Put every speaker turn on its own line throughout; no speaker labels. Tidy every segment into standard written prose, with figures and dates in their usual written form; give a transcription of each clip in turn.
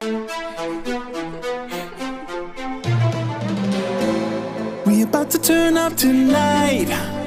We about to turn up tonight.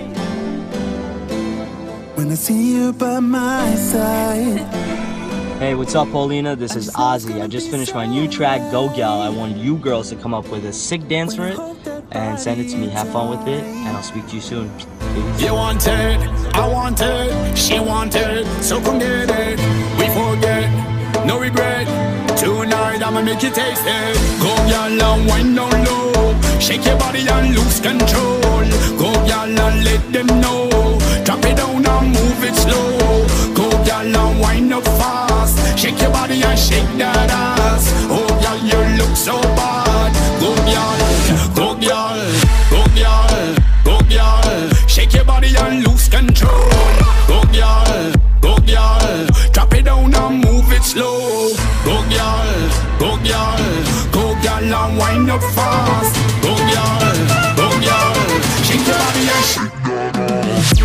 When I see you by my side.
Hey, what's up, Paulina? This is Ozzy. I just finished my new track, Go Gal. I want you girls to come up with a sick dance for it and send it to me. Have fun with it, and I'll speak to you soon. Peace.
You want it, I want it, she want it, so come get it. We forget, no regret. Tonight I'ma make you taste it. Go gal and wind down low, shake your body and lose control. Go gal and let them know, drop it down and move it slow. Go gal and wind up fast, shake your body and shake that ass. Oh gal, you look so bad. Go gal, go gal, go gal, go gal, shake your body and lose control. Go gal, go gal, drop it down and move it slow. Go gal, go gal, go gal and wind up fast. Go gal, shake your body and shake that ass.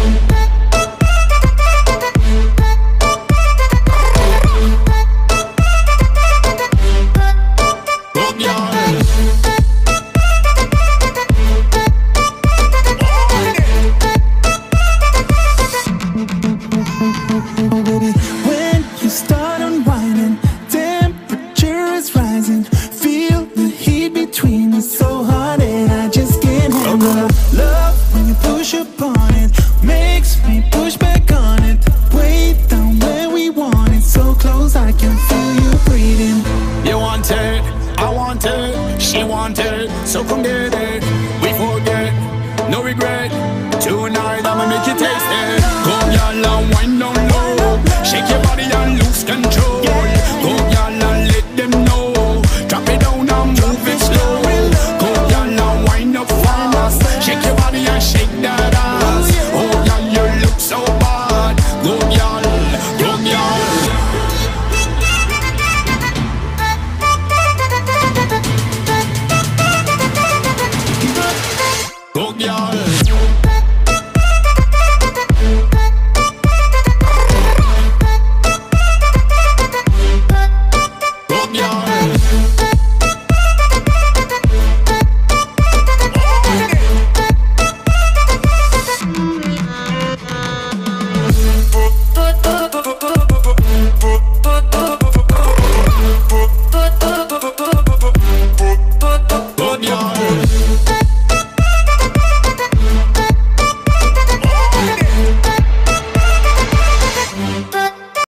Oh baby, when you start unwinding, temperature is rising. Feel the heat between us so hot and I just can't handle. Love when you push upon it, makes me push back on it. Way down where we want it, so close I can feel you breathing.
You want it, I want it, she want it, so come get it. We forget, no regret. Tonight I'ma make you taste it.